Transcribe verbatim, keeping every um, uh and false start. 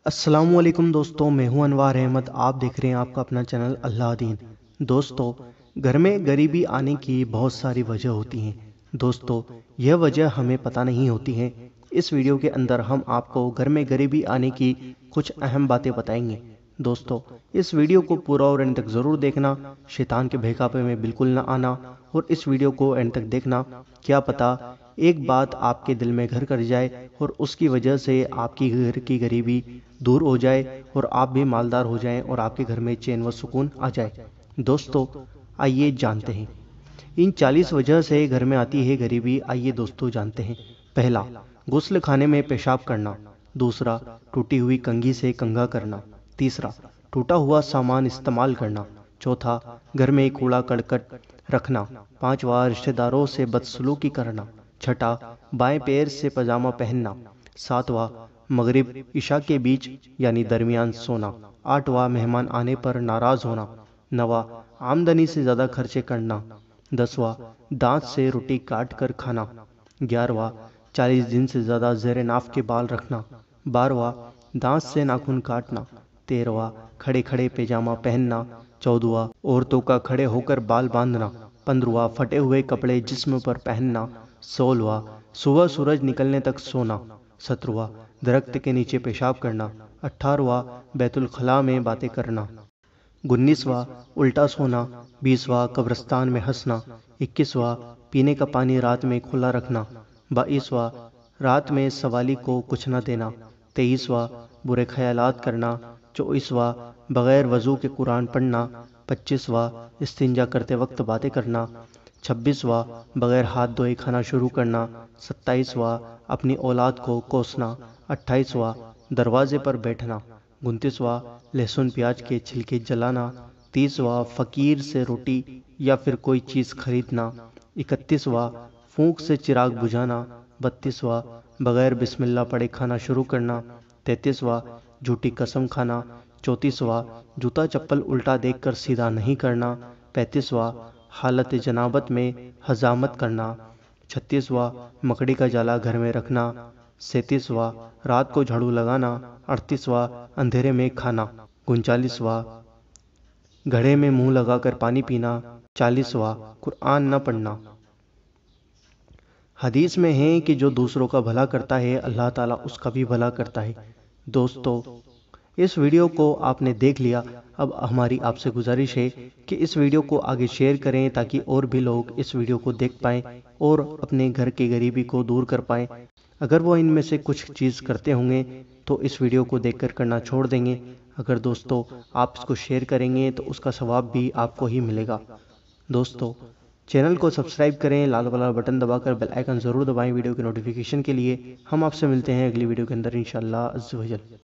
السلام علیکم دوستوں، میں ہوں انوار احمد۔ آپ دیکھ رہے ہیں آپ کا اپنا چینل اللہ دین۔ دوستوں، گھر میں غریبی آنے کی بہت ساری وجہ ہوتی ہیں۔ دوستوں، یہ وجہ ہمیں پتہ نہیں ہوتی ہیں۔ اس ویڈیو کے اندر ہم آپ کو گھر میں غریبی آنے کی کچھ اہم باتیں بتائیں گے۔ دوستوں، اس ویڈیو کو پورا اور اینڈ تک ضرور دیکھنا، شیطان کے بہکاوے میں بالکل نہ آنا، اور اس ویڈیو کو اینڈ تک دیکھنا، کیا پتہ ایک بات آپ کے دل میں گھر کر جائے اور اس کی وجہ سے آپ کی گھر کی غریبی دور ہو جائے اور آپ بھی مالدار ہو جائیں اور آپ کے گھر میں چین و سکون آ جائے۔ دوستو، آئیے جانتے ہیں ان چالیس وجہ سے گھر میں آتی ہے غریبی۔ آئیے دوستو جانتے ہیں۔ پہلا، غسل خانے میں پیشاب کرنا۔ دوسرا، ٹوٹی ہوئی کنگھی سے کنگھا کرنا۔ تیسرا، ٹوٹا ہوا سامان استعمال کرنا۔ چوتھا، گھر میں کوڑا کرکٹ رکھنا۔ پانچواں، رشتہ داروں سے بدسلوکی کرنا۔ چھٹا، بائیں پیر سے پاجامہ پہننا۔ ساتواں، مغرب عشاء کے بیچ یعنی درمیان سونا۔ آٹھواں، مہمان آنے پر ناراض ہونا۔ نواں، آمدنی سے زیادہ خرچے کرنا۔ دسواں، دانت سے روٹی کاٹ کر کھانا۔ گیارہواں، چالیس دن سے زیادہ زیر ناف کے بال رکھنا۔ بارہواں، دانت سے ناخن کاٹنا۔ تیرہواں، کھڑے کھڑے پیجامہ پہننا۔ چودہواں، عورتوں کا کھڑے ہو کر بال باندھنا۔ پندرہواں، پھٹے ہوئے کپڑے جسم پر پہننا۔ سولہواں، صبح سورج نکلنے تک سونا۔ سترہواں، درخت کے نیچے پیشاب کرنا۔ اٹھارہواں، بیت الخلاء میں باتیں کرنا۔ انیسواں، الٹا سونا۔ بیسواں، قبرستان میں ہنسنا۔ اکیسواں، پینے کا پانی رات میں کھلا رکھنا۔ بائیسواں، رات میں سوالی کو کچھ نہ دینا۔ تیئیسواں، برے خیالات کرنا۔ چوبیسواں، بغیر وضو کے قرآن پڑھنا۔ پچیسواں، استنجا کرتے وقت باتیں کرنا۔ چھبیسواں، بغیر ہاتھ دھوئے کھانا شروع کرنا۔ ستائیسواں، اپنی اولاد کو کوسنا۔ اٹھائیسواں، دروازے پر بیٹھنا۔ انتیسواں، لہسن پیاز کے چھلکے جلانا۔ تیسواں، فقیر سے روٹی یا پھر کوئی چیز خریدنا۔ اکتیسواں، پھونک سے چراغ بجھانا۔ بتیسواں، بغیر بسم اللہ پڑھے کھانا شروع کرنا۔ تینتیسواں، جھوٹی قسم کھانا۔ چونتیسواں، جوتا چپل الٹا دیکھ کر سیدھا نہیں کرنا۔ پینتیسواں، حالت جنابت میں حجامت کرنا۔ چھتیسواں، مکڑی کا جالا گھر میں رکھنا۔ سینتیسواں، رات کو جھاڑو لگانا۔ اڑتیسواں، اندھیرے میں کھانا۔ انچالیسواں، گھڑے میں منہ لگا کر پانی پینا۔ چالیسواں، قرآن نہ پڑھنا۔ حدیث میں ہے کہ جو دوسروں کا بھلا کرتا ہے اللہ تعالیٰ اس کا بھی بھلا کرتا ہے۔ دوستو، اس ویڈیو کو آپ نے دیکھ لیا۔ اب ہماری آپ سے گزارش ہے کہ اس ویڈیو کو آگے شیئر کریں تاکہ اور بھی لوگ اس ویڈیو کو دیکھ پائیں اور اپنے گھر کی غریبی کو دور کر پائیں۔ اگر وہ ان میں سے کچھ چیز کرتے ہوں گے تو اس ویڈیو کو دیکھ کر کرنا چھوڑ دیں گے۔ اگر دوستو آپ اس کو شیئر کریں گے تو اس کا ثواب بھی آپ کو ہی ملے گا۔ دوستو، چینل کو سبسکرائب کریں، لال والا بٹن دبا کر بیل آئیکن ضرور دبائیں ویڈیو کی نوٹیفیکیشن کے لیے۔ ہم آپ سے ملتے ہیں اگلی ویڈیو کے اندر انشاءاللہ عز و جل۔